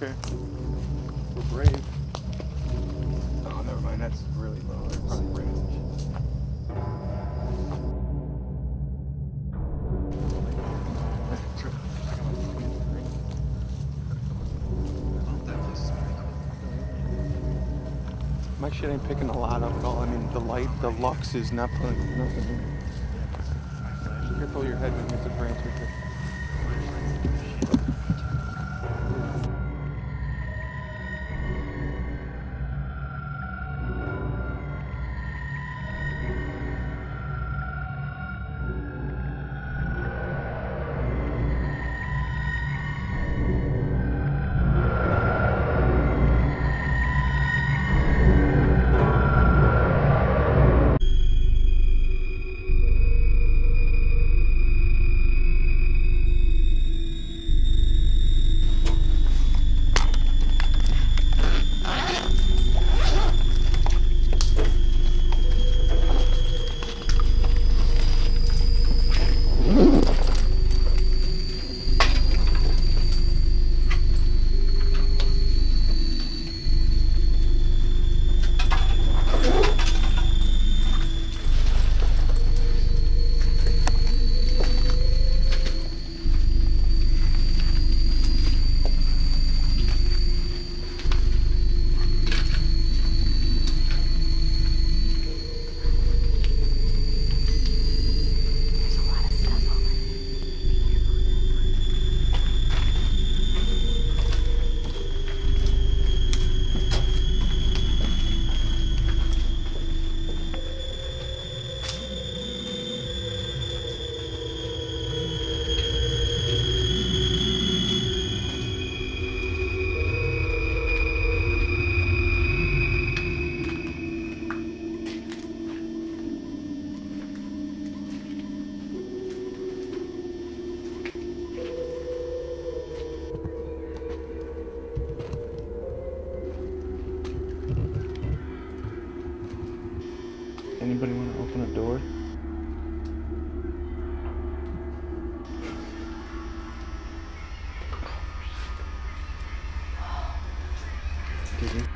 Okay. We're brave. Oh, never mind. That's really low. They're probably rats and shit. My shit ain't picking a lot up at all. I mean, the lux is not putting nothing in. Careful your head when you hit the branch right there. Anybody want to open a door? Did you?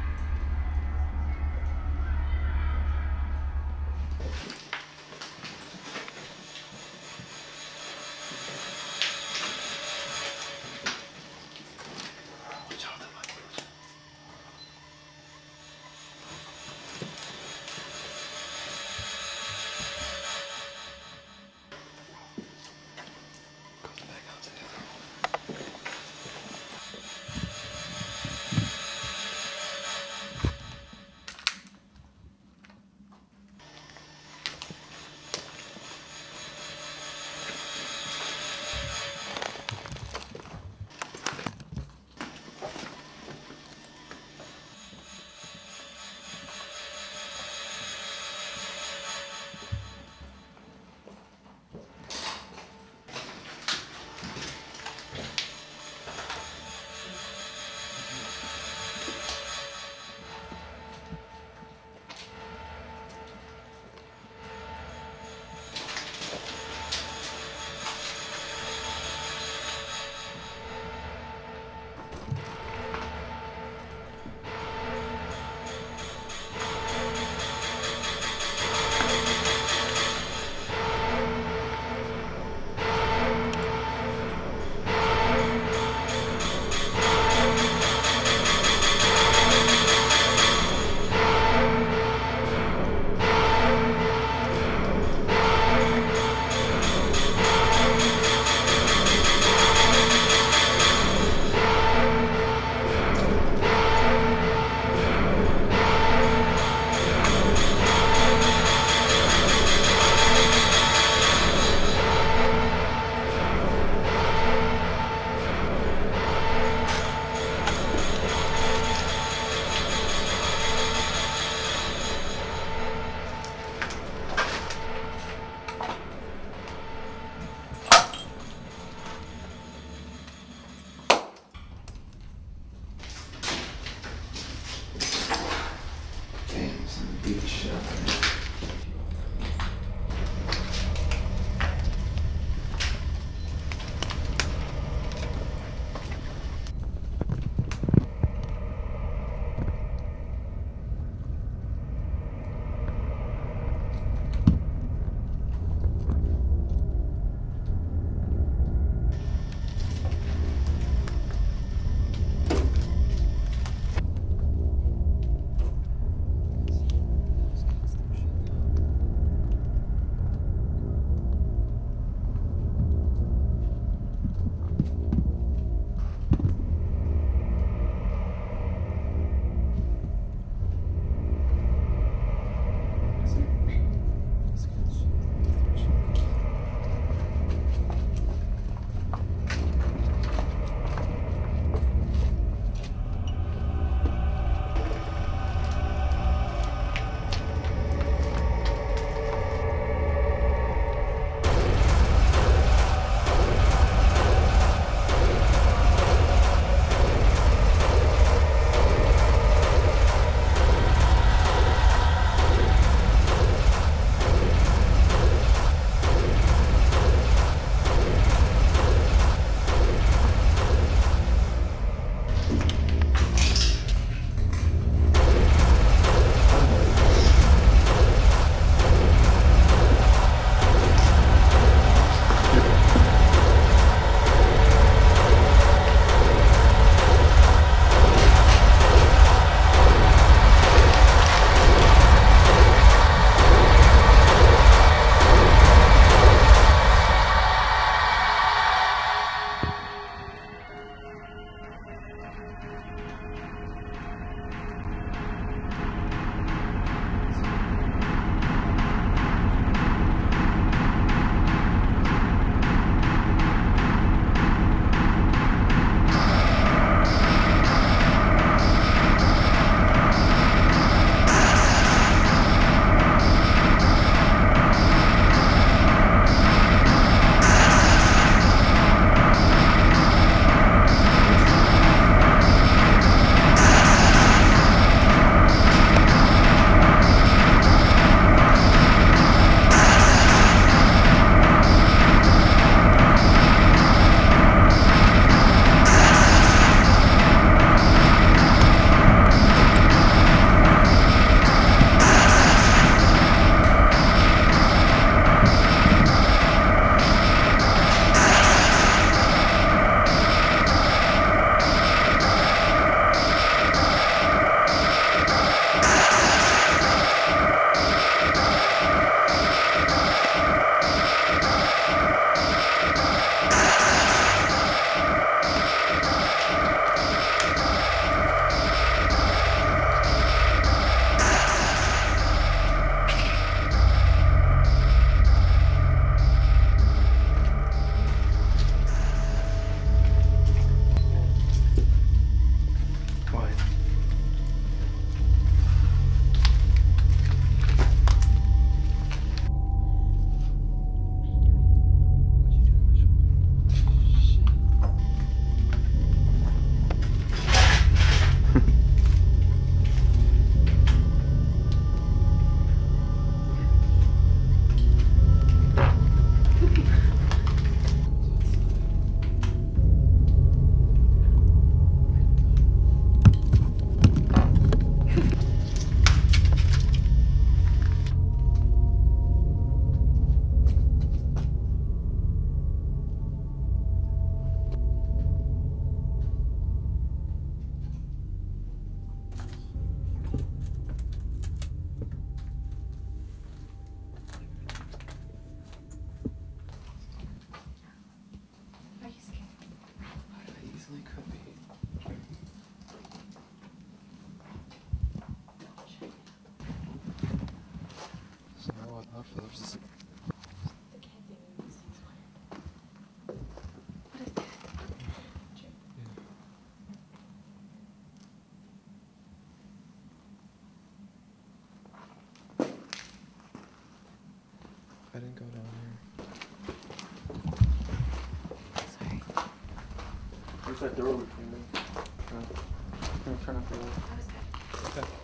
There's that door between them. I'm gonna turn off the light. Okay.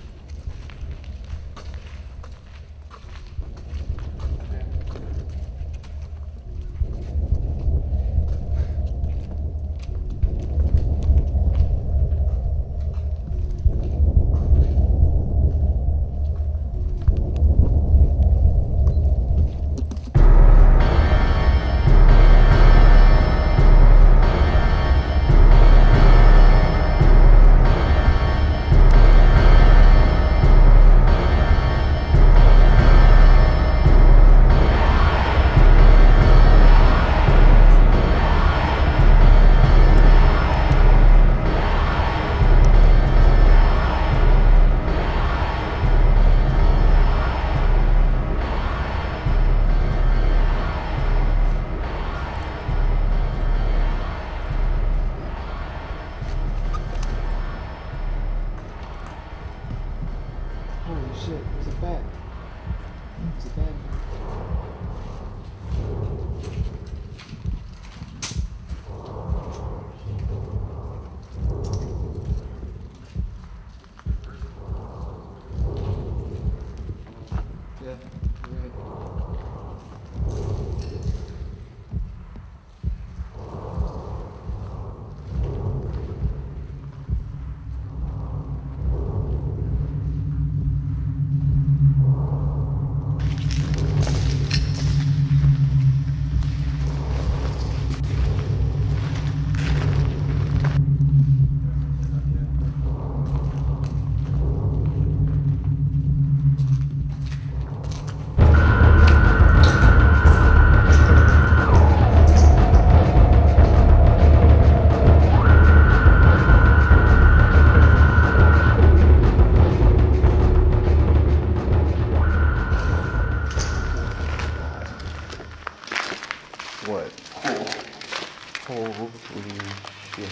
Holy shit, there's a bat. There's a bat. Yeah, you're right. What? Holy shit.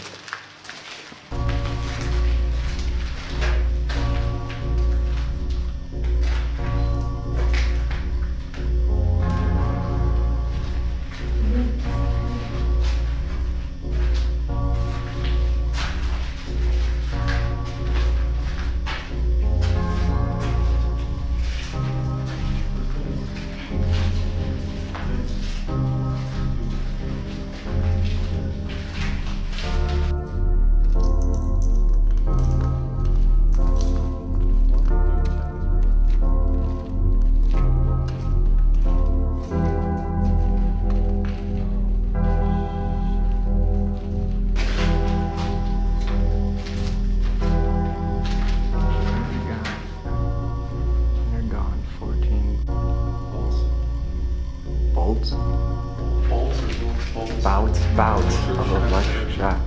Bouts of electric shock.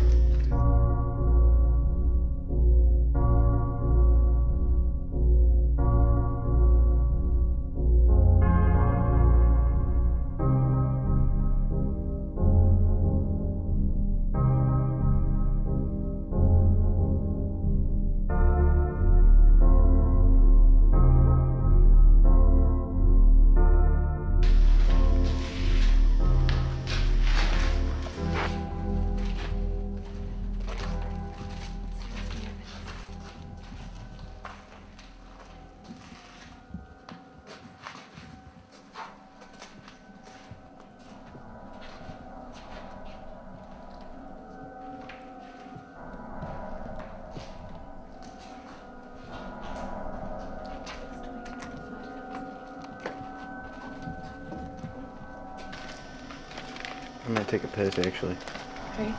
I'm gonna take a piss actually. Okay.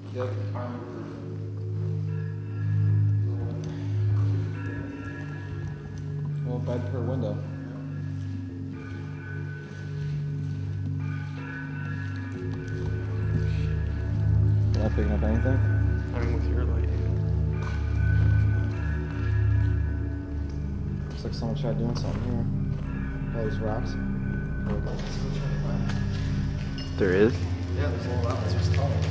Yep. Well, bed per window. Not picking up anything? I mean, with your light. Looks like someone tried doing something here. All these rocks. There is? Yeah, there's a little rock. It's just tall.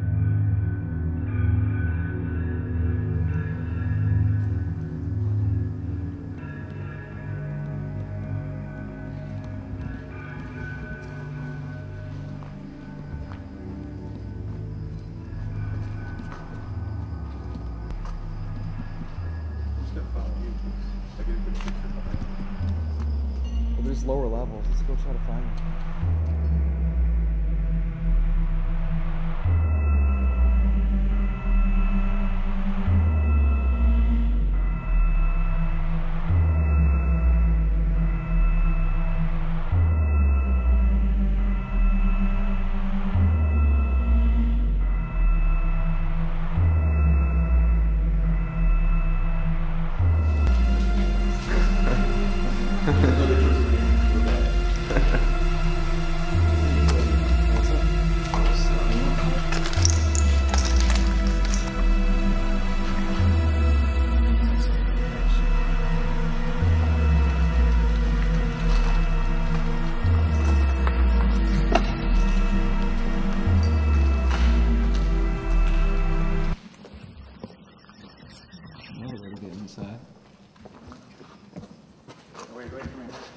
Well, there's lower levels. Let's go try to find them. Inside. Wait, come here.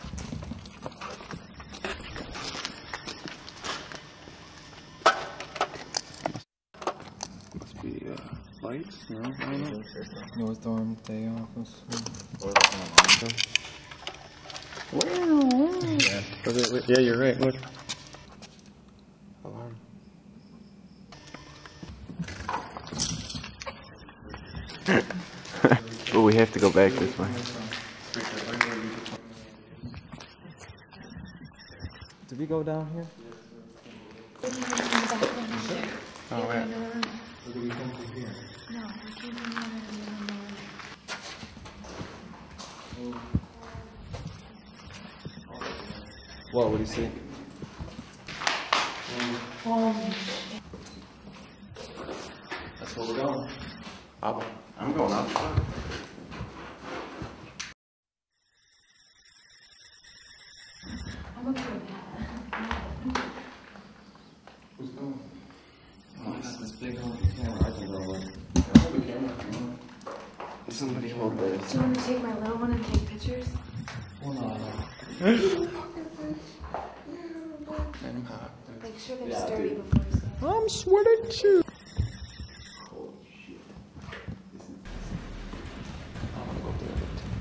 Must be lights? No, I don't know. North Dorm Day Office. Yeah, you're right. Look. Alarm. Oh, we have to go back this way. Did we go down here? Oh, yeah. Or did we come through here? No, we came from one and What do you see? That's where we're going. I'm going up. I'm okay with that. Who's going? Oh, I got this big old camera. I can go with. Hold the camera if you want. Somebody hold this. Do you want me to take my little one and take pictures? Well, no. I'm hot. Make sure they're Yeah, sturdy dude. before you start. I'm sweating too. Holy shit. I'm gonna go do it.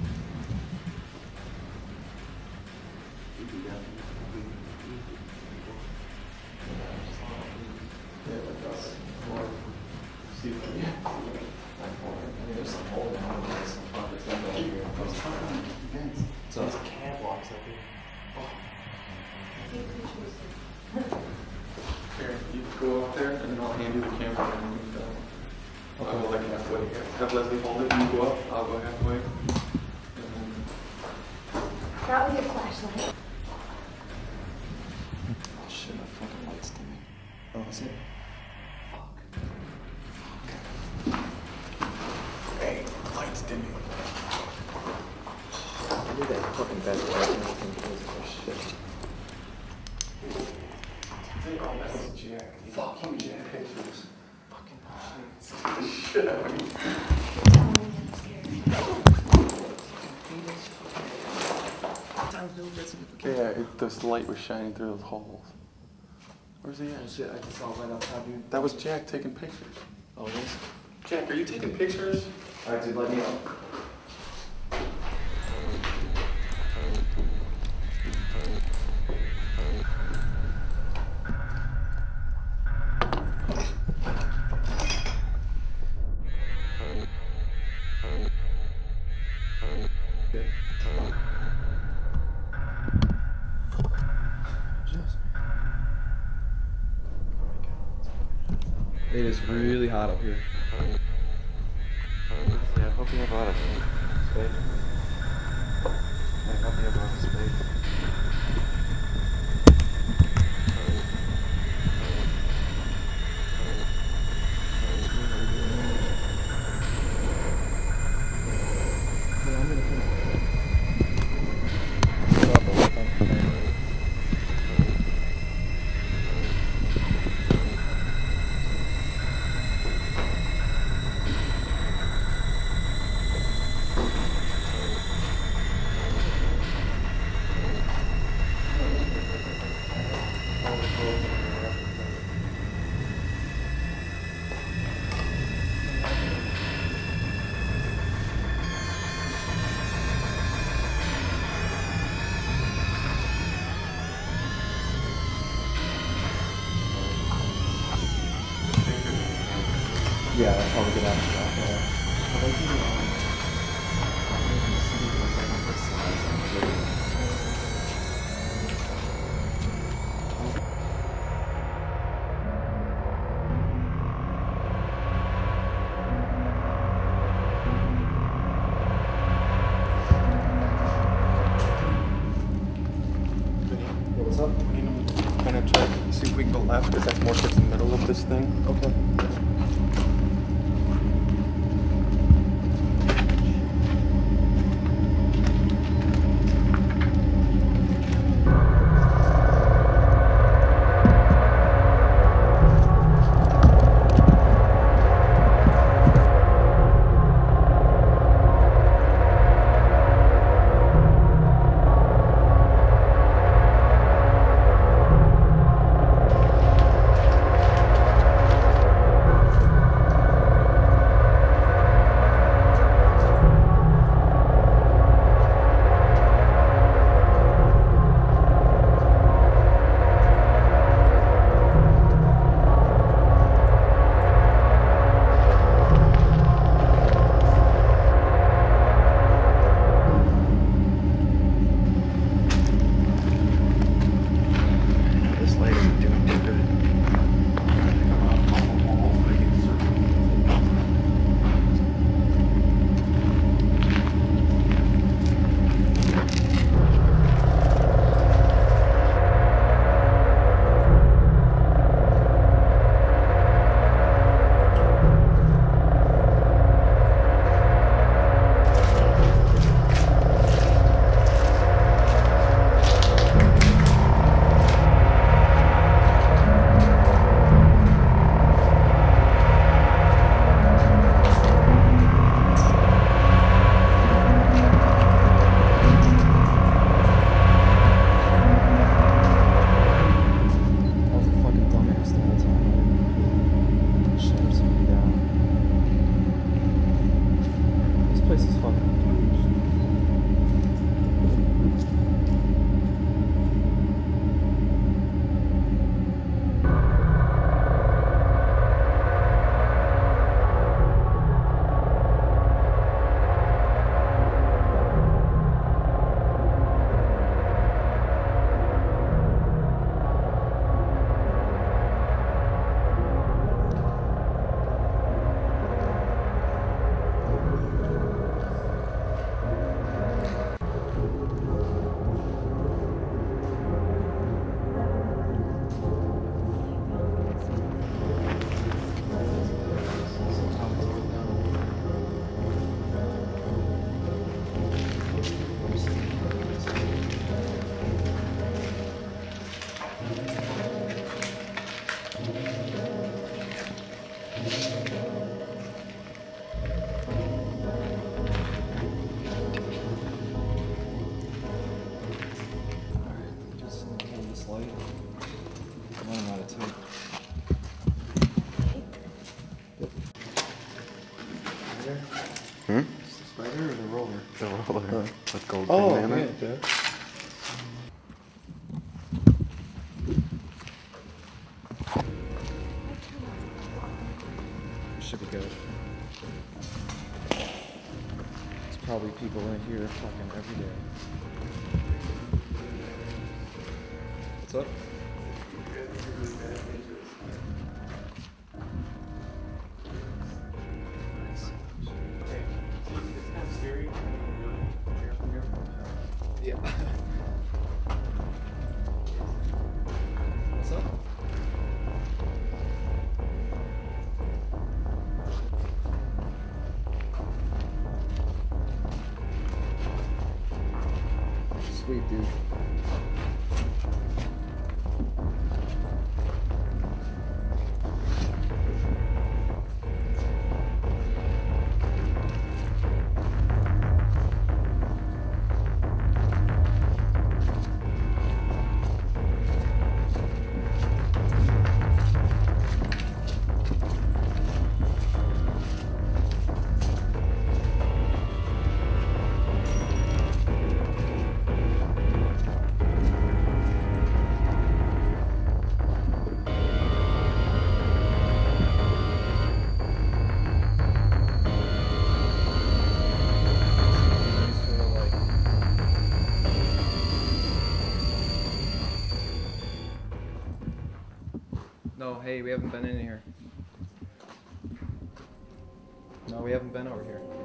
Yeah, like us. See what we have. There's some hole down there. There's some pockets down here. So it's catwalks up here. Take pictures. Here, you go up there and then I'll hand you the camera and you can film. I'll go like halfway. Have Leslie hold it and you go up. I'll go halfway. And then... Not with your flashlight. Oh shit, my fucking light's dimming. Oh, is it? Hey, lights dimming. I need that fucking bed light and everything goes for shit. Oh, that's Jack. Fucking Jack. Pictures. Fucking Shit out of me. You're telling me I'm scared. Yeah, this light was shining through those holes. Where's he Oh at? shit, I just saw right outside you. That was Jack taking pictures. Oh, it is? Jack, are you taking pictures? Alright, dude, let me know. It is really hot up here. Honestly, I hope you have a lot of space. I hope you have a lot of space. Yeah, I'll probably get out of that. How about you? What's up? We need to kind of try to see if we can go left, because that's more towards the middle of this thing. Okay. Hmm? It's the spider or the roller? The roller. With gold Oh, bandana. yeah, dude. Should be good. There's probably people in here fucking every day. What's up? sweet, dude. No, hey, we haven't been in here. No, we haven't been over here.